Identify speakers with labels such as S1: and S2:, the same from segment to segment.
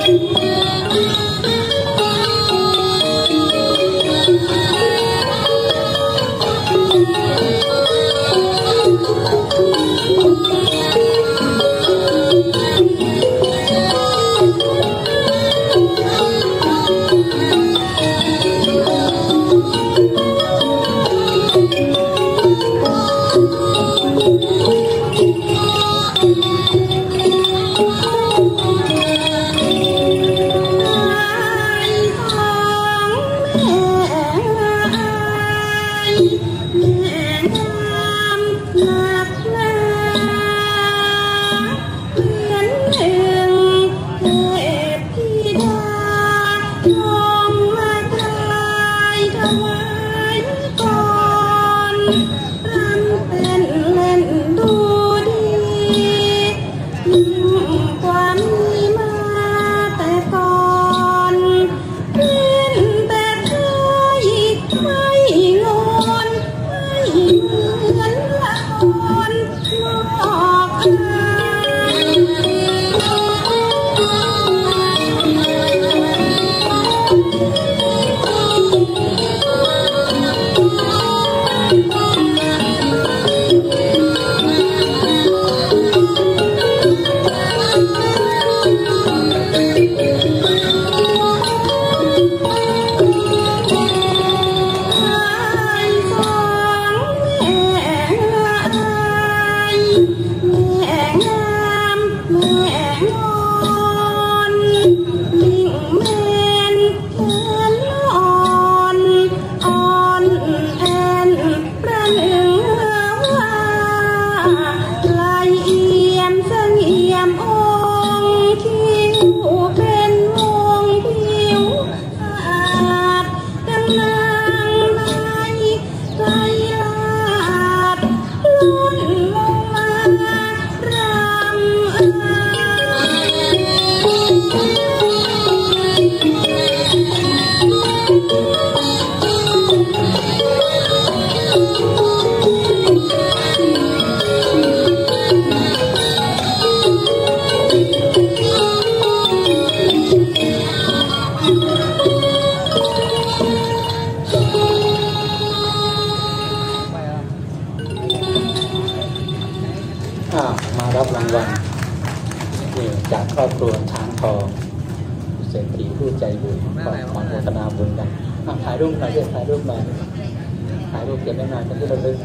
S1: มารับรางวัลจากครอบครัวช้างทองเศรษฐีผู้ใจบุญขอโมทนาบุญกันถ่ายรูปหน่อยถ่ายรูปหน่อยถ่ายรูปเก็บไว้หน่อยเป็นที่ระลึก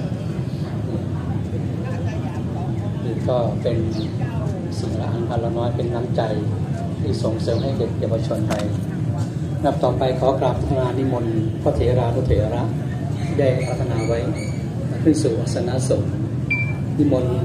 S1: นี่ก็เป็นสิ่งละอันละน้อยเป็นน้ำใจที่ส่งเสริมให้เด็กเยาวชนไทยนับต่อไปขอกราบพระนิมนต์พระเถรานุเถระได้พัฒนาไว้ขึ้นสู่อาสนะสงฆ์นิมนต์